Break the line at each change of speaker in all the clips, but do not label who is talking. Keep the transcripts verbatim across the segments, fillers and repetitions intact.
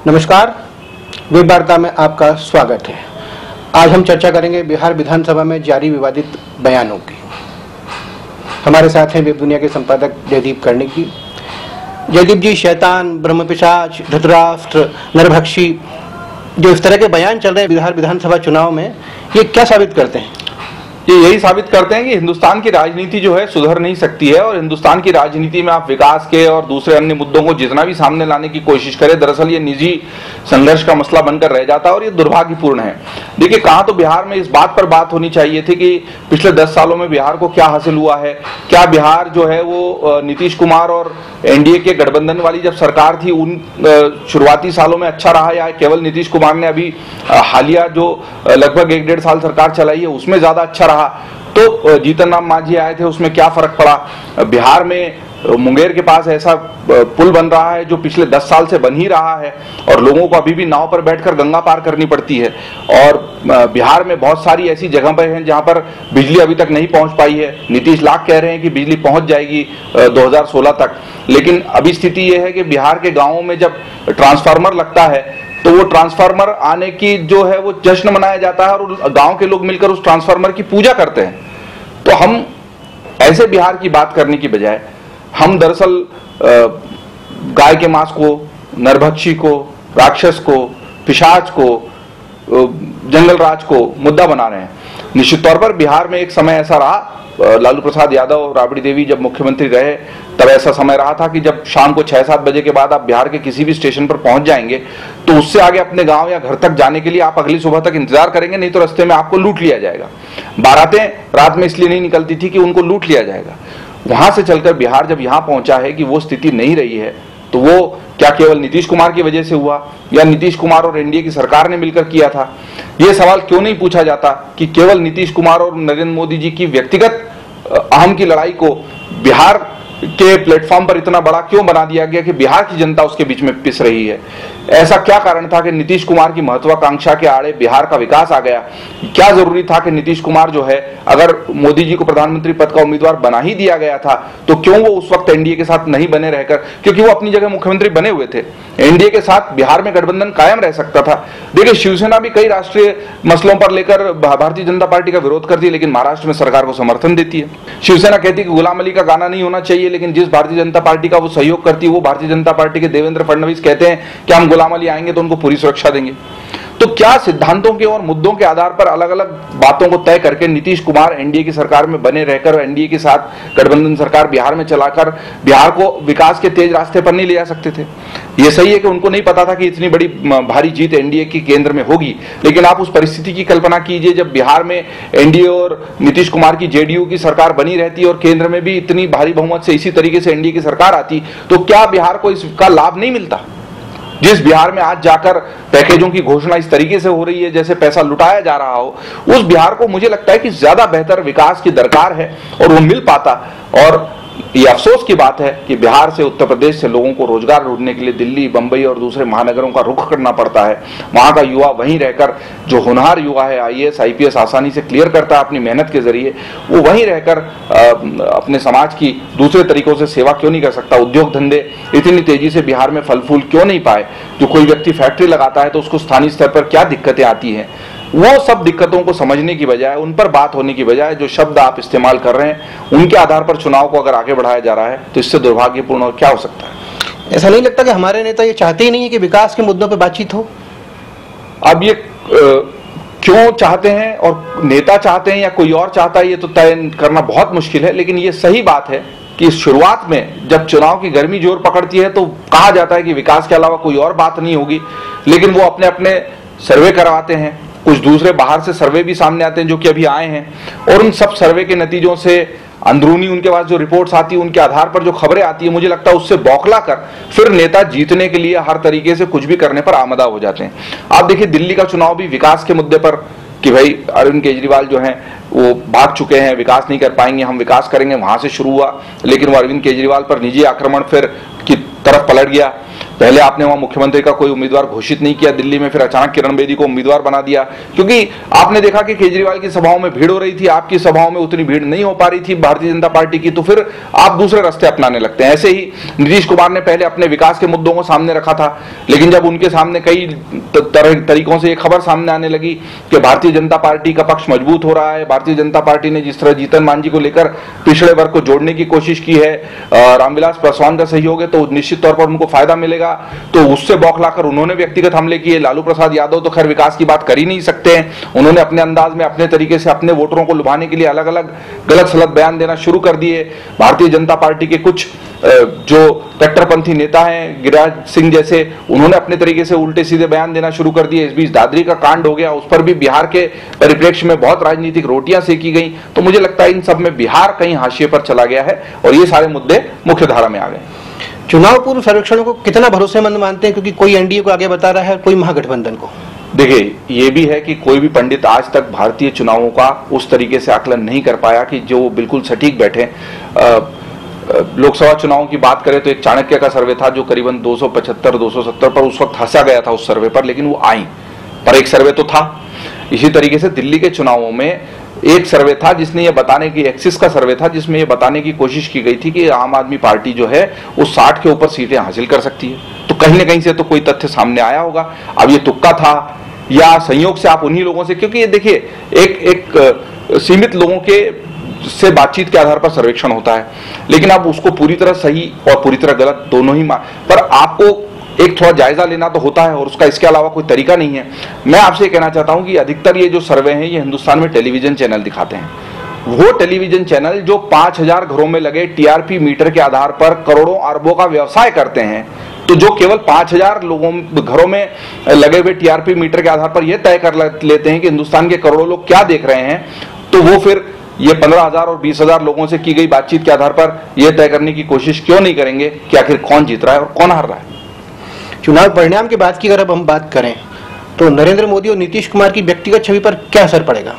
नमस्कार, वेब वार्ता में आपका स्वागत है। आज हम चर्चा करेंगे बिहार विधानसभा में जारी विवादित बयानों की। हमारे साथ हैं वेब दुनिया के संपादक जयदीप कर्णिकी। जयदीप जी, शैतान, ब्रह्मपिशाच, धृतराष्ट्र, नरभक्षी, जो इस तरह के बयान चल रहे हैं बिहार विधानसभा चुनाव में, ये क्या साबित करते हैं?
ये यही साबित करते हैं कि हिंदुस्तान की राजनीति जो है सुधर नहीं सकती है, और हिंदुस्तान की राजनीति में आप विकास के और दूसरे अन्य मुद्दों को जितना भी सामने लाने की कोशिश करें, दरअसल ये निजी संघर्ष का मसला बनकर रह जाता है, और ये दुर्भाग्यपूर्ण है। देखिए, कहाँ तो बिहार में इस बात पर बात होनी चाहिए थी कि पिछले दस सालों में बिहार को क्या हासिल हुआ है, क्या बिहार जो है वो नीतीश कुमार और एनडीए के गठबंधन वाली जब सरकार थी उन शुरुआती सालों में अच्छा रहा, या केवल नीतीश कुमार ने अभी हालिया जो लगभग एक डेढ़ साल सरकार चलाई है उसमें ज्यादा अच्छा रहा। तो जीतन राम मांझी आए थे, उसमें क्या फर्क पड़ा? बिहार में मुंगेर के पास ऐसा पुल बन रहा है जो पिछले दस साल से बन ही रहा है, और लोगों को अभी भी नाव पर बैठकर गंगा पार करनी पड़ती है। और बिहार में बहुत सारी ऐसी जगह पर हैं जहां पर बिजली अभी तक नहीं पहुंच पाई है। नीतीश लाख कह रहे हैं कि बिजली पहुंच जाएगी दो हज़ार सोलह तक, लेकिन अभी स्थिति यह है कि बिहार के गांवों में जब ट्रांसफार्मर लगता है तो वो ट्रांसफार्मर आने की जो है वो जश्न मनाया जाता है, और गांव के लोग मिलकर उस ट्रांसफार्मर की पूजा करते हैं। तो हम ऐसे बिहार की बात करने की बजाय हम दरअसल गाय के मांस को, नरभक्षी को, राक्षस को, पिशाच को, जंगल राज को मुद्दा बना रहे हैं। निश्चित तौर पर बिहार में एक समय ऐसा रहा, लालू प्रसाद यादव और राबड़ी देवी जब मुख्यमंत्री रहे तब ऐसा समय रहा था कि जब शाम को छह सात बजे के बाद आप बिहार के किसी भी स्टेशन पर पहुंच जाएंगे तो उससे आगे अपने गांव या घर तक जाने के लिए आप अगली सुबह तक इंतजार करेंगे, नहीं तो रास्ते में आपको लूट लिया जाएगा। बारातें रात में इसलिए नहीं निकलती थी कि उनको लूट लिया जाएगा। वहां से चलकर बिहार जब यहां पहुंचा है कि वो स्थिति नहीं रही है, तो वो क्या केवल नीतीश कुमार की वजह से हुआ, या नीतीश कुमार और एनडीए की सरकार ने मिलकर किया था? यह सवाल क्यों नहीं पूछा जाता कि केवल नीतीश कुमार और नरेंद्र मोदी जी की व्यक्तिगत अहम की लड़ाई को बिहार के प्लेटफॉर्म पर इतना बड़ा क्यों बना दिया गया कि बिहार की जनता उसके बीच में पिस रही है? ऐसा क्या कारण था कि नीतीश कुमार की महत्वाकांक्षा के आड़े बिहार का विकास आ गया? क्या जरूरी था कि नीतीश कुमार जो है, अगर मोदी जी को प्रधानमंत्री पद का उम्मीदवार बना ही दिया गया था तो क्यों वो उस वक्त एनडीए के साथ नहीं बने रहकर, क्योंकि वो अपनी जगह मुख्यमंत्री बने हुए थे, एनडीए के साथ बिहार में गठबंधन कायम रह सकता था। देखिए, शिवसेना भी कई राष्ट्रीय मसलों पर लेकर भारतीय जनता पार्टी का विरोध करती है, लेकिन महाराष्ट्र में सरकार को समर्थन देती है। शिवसेना कहती है कि गुलाम अली का गाना नहीं होना चाहिए, लेकिन जिस भारतीय जनता पार्टी का वो सहयोग करती है वो भारतीय जनता पार्टी के देवेंद्र फडणवीस कहते हैं कि हम गुलाम अली आएंगे तो उनको पूरी सुरक्षा देंगे। तो क्या सिद्धांतों के और मुद्दों के आधार पर अलग अलग बातों को तय करके नीतीश कुमार एनडीए की सरकार में बने रहकर एनडीए के साथ गठबंधन सरकार बिहार में चलाकर बिहार को विकास के तेज रास्ते पर नहीं ले जा सकते थे? ये सही है कि उनको नहीं पता था कि इतनी बड़ी भारी जीत एनडीए की केंद्र में होगी, लेकिन आप उस परिस्थिति की कल्पना कीजिए जब बिहार में एनडीए और नीतीश कुमार की जेडीयू की सरकार बनी रहती और केंद्र में भी इतनी भारी बहुमत से इसी तरीके से एनडीए की सरकार आती, तो क्या बिहार को इसका लाभ नहीं मिलता? जिस बिहार में आज जाकर पैकेजों की घोषणा इस तरीके से हो रही है जैसे पैसा लुटाया जा रहा हो, उस बिहार को मुझे लगता है कि ज्यादा बेहतर विकास की दरकार है और वो मिल पाता। और ये अफसोस की बात है कि बिहार से, उत्तर प्रदेश से लोगों को रोजगार ढूंढने के लिए दिल्ली, बंबई और दूसरे महानगरों का रुख करना पड़ता है। वहां का युवा वहीं रहकर, जो होनहार युवा है, आईएएस आईपीएस आसानी से क्लियर करता है अपनी मेहनत के जरिए, वो वहीं रहकर अपने समाज की दूसरे तरीकों से सेवा क्यों नहीं कर सकता? उद्योग धंधे इतनी तेजी से बिहार में फल फूल क्यों नहीं पाए? जो कोई व्यक्ति फैक्ट्री लगाता है तो उसको स्थानीय स्तर पर क्या दिक्कतें आती हैं? वो सब दिक्कतों को समझने की बजाय, उन पर बात होने की बजाय, जो शब्द आप इस्तेमाल कर रहे हैं उनके आधार पर चुनाव को अगर आगे बढ़ाया जा रहा है तो इससे दुर्भाग्यपूर्ण और क्या हो सकता है?
ऐसा नहीं लगता कि हमारे नेता ये चाहते ही नहीं है कि विकास के मुद्दों पर बातचीत हो?
अब ये क्यों चाहते हैं और नेता चाहते हैं या कोई और चाहता है, ये तो तय करना बहुत मुश्किल है। लेकिन ये सही बात है कि शुरुआत में जब चुनाव की गर्मी जोर पकड़ती है तो कहा जाता है कि विकास के अलावा कोई और बात नहीं होगी, लेकिन वो अपने अपने सर्वे करवाते हैं। कुछ दूसरे बाहर से सर्वे भी सामने आते हैं जो कि अभी आए हैं, और उन सब सर्वे के नतीजों से, अंदरूनी उनके पास जो रिपोर्ट्स आती है उनके आधार पर जो खबरें आती है, मुझे लगता है उससे बौखला कर फिर नेता जीतने के लिए हर तरीके से कुछ भी करने पर आमदा हो जाते हैं। आप देखिए, दिल्ली का चुनाव भी विकास के मुद्दे पर कि भाई अरविंद केजरीवाल जो हैं वो भाग चुके हैं, विकास नहीं कर पाएंगे, हम विकास करेंगे, वहां से शुरू हुआ। लेकिन वो अरविंद केजरीवाल पर निजी आक्रमण फिर की तरफ पलट गया। पहले आपने वहां मुख्यमंत्री का कोई उम्मीदवार घोषित नहीं किया दिल्ली में, फिर अचानक किरण बेदी को उम्मीदवार बना दिया, क्योंकि आपने देखा कि केजरीवाल की सभाओं में भीड़ हो रही थी, आपकी सभाओं में उतनी भीड़ नहीं हो पा रही थी भारतीय जनता पार्टी की, तो फिर आप दूसरे रास्ते अपनाने लगते हैं। ऐसे ही नीतीश कुमार ने पहले अपने विकास के मुद्दों को सामने रखा था, लेकिन जब उनके सामने कई तरह तरीकों से एक खबर सामने आने लगी कि भारतीय जनता पार्टी का पक्ष मजबूत हो रहा है, भारतीय जनता पार्टी ने जिस तरह जीतन मांझी को लेकर पिछड़े वर्ग को जोड़ने की कोशिश की है, रामविलास पासवान का सहयोग है तो निश्चित तौर पर उनको फायदा मिलेगा, तो उससे बौखलाकर उन्होंने व्यक्तिगत हमले किए। लालू प्रसाद यादव तो खैर विकास की बात कर ही नहीं सकते हैं, उन्होंने अपने अंदाज में अपने तरीके से अपने वोटरों को लुभाने के लिए अलग अलग गलत सलत बयान देना शुरू कर दिए। भारतीय जनता पार्टी के कुछ जो कट्टरपंथी नेता हैं, गिरिराज सिंह जैसे, उन्होंने अपने तरीके से उल्टे सीधे बयान देना शुरू कर दिए। इस बीच दादरी का कांड हो गया, उस पर भी बिहार के परिप्रेक्ष्य में बहुत राजनीतिक रोटियां सेकी गई। तो मुझे लगता है इन सब में बिहार कहीं हाशिए पर चला गया है और ये सारे मुद्दे मुख्य धारा में आ गए।
चुनाव पूर्व सर्वेक्षणों को कितना भरोसेमंद मानते हैं, क्योंकि कोई एनडीए को आगे बता रहा है, कोई महागठबंधन को?
देखिए, ये भी है कि कोई भी पंडित आज तक भारतीय चुनावों का उस तरीके से आकलन नहीं कर पाया कि जो बिल्कुल सटीक बैठे। लोकसभा चुनावों की बात करें तो एक चाणक्य का सर्वे था जो करीबन दो सौ पचहत्तर दो सौ सत्तर पर उस वक्त हंसा गया था उस सर्वे पर, लेकिन वो आई पर एक सर्वे तो था। इसी तरीके से दिल्ली के चुनावों में एक सर्वे था जिसने ये बताने की, एक्सिस का सर्वे था जिसमें ये बताने की कोशिश की गई थी कि आम आदमी पार्टी जो है वो साठ के ऊपर सीटें हासिल कर सकती है। तो कहीं ना कहीं से तो कोई तथ्य सामने आया होगा। अब ये तुक्का था या संयोग से आप उन्हीं लोगों से, क्योंकि ये देखिए एक एक सीमित लोगों के से बातचीत के आधार पर सर्वेक्षण होता है, लेकिन अब उसको पूरी तरह सही और पूरी तरह गलत दोनों ही, पर आपको एक थोड़ा जायजा लेना तो होता है और उसका इसके अलावा कोई तरीका नहीं है। मैं आपसे कहना चाहता हूं कि अधिकतर ये जो सर्वे हैं ये हिंदुस्तान में टेलीविजन चैनल दिखाते हैं, वो टेलीविजन चैनल जो पांच हजार घरों में लगे टीआरपी मीटर के आधार पर करोड़ों अरबों का व्यवसाय करते हैं। तो जो केवल पांच हजार लोगों घरों में लगे हुए टीआरपी मीटर के आधार पर यह तय कर लेते हैं कि हिंदुस्तान के करोड़ों लोग क्या देख रहे हैं, तो वो फिर ये पंद्रह हजार और बीस हजार लोगों से की गई बातचीत के आधार पर यह तय करने की कोशिश क्यों नहीं करेंगे कि आखिर कौन जीत रहा है और कौन हार रहा है।
चुनाव परिणाम की बात की अगर अब हम बात करें तो नरेंद्र मोदी और नीतीश कुमार की व्यक्तिगत छवि पर क्या असर पड़ेगा?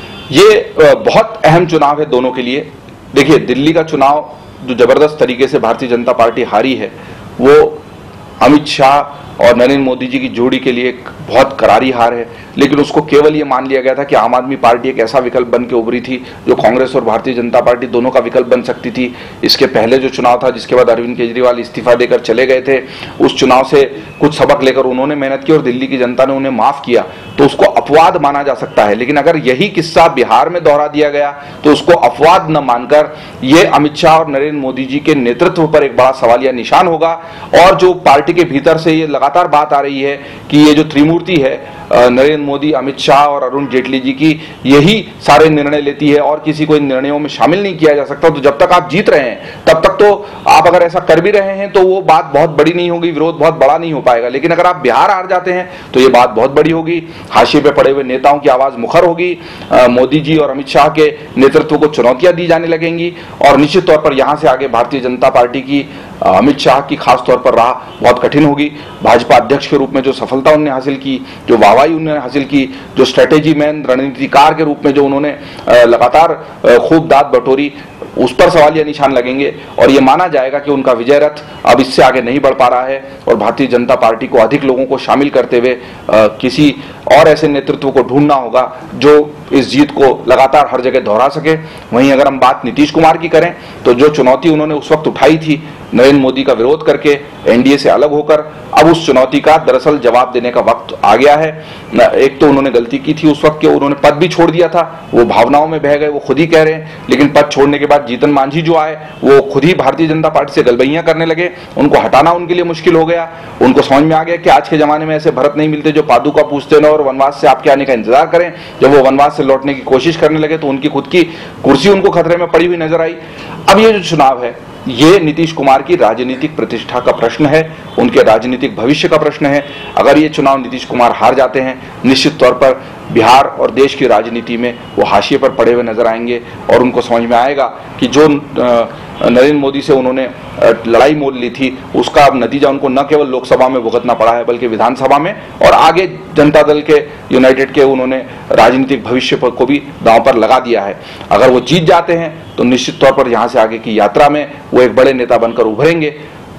ये बहुत अहम चुनाव है दोनों के लिए। देखिए, दिल्ली का चुनाव जो जबरदस्त तरीके से भारतीय जनता पार्टी हारी है वो अमित शाह और नरेंद्र मोदी जी की जोड़ी के लिए एक बहुत करारी हार है, लेकिन उसको केवल ये मान लिया गया था कि आम आदमी पार्टी एक ऐसा विकल्प बन के उभरी थी जो कांग्रेस और भारतीय जनता पार्टी दोनों का विकल्प बन सकती थी। इसके पहले जो चुनाव था जिसके बाद अरविंद केजरीवाल इस्तीफा देकर चले गए थे, उस चुनाव से कुछ सबक लेकर उन्होंने मेहनत की और दिल्ली की जनता ने उन्हें माफ किया, तो उसको अपवाद माना जा सकता है। लेकिन अगर यही किस्सा बिहार में दोहरा दिया गया तो उसको अपवाद न मानकर ये अमित शाह और नरेंद्र मोदी जी के नेतृत्व पर एक बड़ा सवालिया निशान होगा। और जो पार्टी के भीतर से ये लगातार बात आ रही है कि ये जो त्रिमूर्ति है नरेंद्र मोदी, अमित शाह और अरुण जेटली जी की, यही सारे निर्णय लेती है और किसी को इन निर्णयों में शामिल नहीं किया जा सकता। तो जब तक आप जीत रहे हैं तब तक तो आप अगर ऐसा कर भी रहे हैं तो वो बात बहुत बड़ी नहीं होगी, विरोध बहुत बड़ा नहीं हो पाएगा। लेकिन अगर आप बिहार हार जाते हैं तो ये बात बहुत बड़ी होगी, हाशिए पे पड़े हुए नेताओं की आवाज मुखर होगी, मोदी जी और अमित शाह के नेतृत्व को चुनौतियां दी जाने लगेंगी और निश्चित तौर पर यहां से आगे भारतीय जनता पार्टी की, अमित शाह की खास तौर पर राह बहुत कठिन होगी। भाजपा अध्यक्ष के रूप में जो सफलता उन्होंने हासिल की, जो वाहवाही उन्होंने हासिल की, जो स्ट्रेटेजी मैन, रणनीतिकार के रूप में जो उन्होंने लगातार खूब दाद बटोरी, उस पर सवालिया निशान लगेंगे और यह माना जाएगा कि उनका विजय रथ अब इससे आगे नहीं बढ़ पा रहा है और भारतीय जनता पार्टी को अधिक लोगों को शामिल करते हुए किसी और ऐसे नेतृत्व को ढूंढना होगा जो इस जीत को लगातार हर जगह दोहरा सके। वहीं अगर हम बात नीतीश कुमार की करें तो जो चुनौती उन्होंने उस वक्त उठाई थी नरेंद्र मोदी का विरोध करके एनडीए से अलग होकर, अब उस चुनौती का दरअसल जवाब देने का वक्त आ गया है। एक तो उन्होंने गलती की थी उस वक्त के, उन्होंने पद भी छोड़ दिया था, वो भावनाओं में बह गए, वो खुद ही कह रहे हैं। लेकिन पद छोड़ने के बाद जीतन मांझी जो आए वो खुद ही भारतीय जनता पार्टी से गलबैयां करने लगे, उनको हटाना उनके लिए मुश्किल हो गया। उनको समझ में आ गया कि आज के जमाने में ऐसे भरत नहीं मिलते जो पादुका पूछते न और वनवास से आपके आने का इंतजार करें। जब वो वनवास से लौटने की कोशिश करने लगे तो उनकी खुद की कुर्सी उनको खतरे में पड़ी हुई नजर आई। अब ये जो चुनाव है ये नीतीश कुमार की राजनीतिक प्रतिष्ठा का प्रश्न है, उनके राजनीतिक भविष्य का प्रश्न है। अगर ये चुनाव नीतीश कुमार हार जाते हैं, निश्चित तौर पर बिहार और देश की राजनीति में वो हाशिए पर पड़े हुए नजर आएंगे और उनको समझ में आएगा कि जो नरेंद्र मोदी से उन्होंने लड़ाई मोल ली थी उसका अब नतीजा उनको न केवल लोकसभा में भुगतना पड़ा है बल्कि विधानसभा में और आगे जनता दल के, यूनाइटेड के उन्होंने राजनीतिक भविष्य पर को भी दांव पर लगा दिया है। अगर वो जीत जाते हैं तो निश्चित तौर पर यहाँ से आगे की यात्रा में वो एक बड़े नेता बनकर उभरेंगे।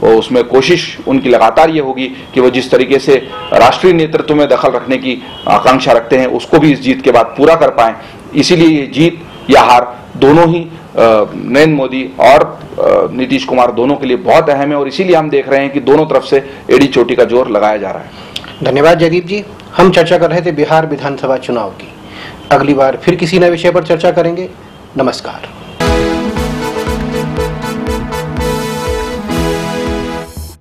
और उसमें कोशिश उनकी लगातार ये होगी कि वो जिस तरीके से राष्ट्रीय नेतृत्व में दखल रखने की आकांक्षा रखते हैं उसको भी इस जीत के बाद पूरा कर पाएं। इसीलिए ये जीत या हार दोनों ही नरेंद्र मोदी और नीतीश कुमार दोनों के लिए बहुत अहम है और इसीलिए हम देख रहे हैं कि दोनों तरफ से एड़ी चोटी का जोर लगाया जा रहा है।
धन्यवाद जयदीप जी। हम चर्चा कर रहे थे बिहार विधानसभा चुनाव की। अगली बार फिर किसी नए विषय पर चर्चा करेंगे। नमस्कार।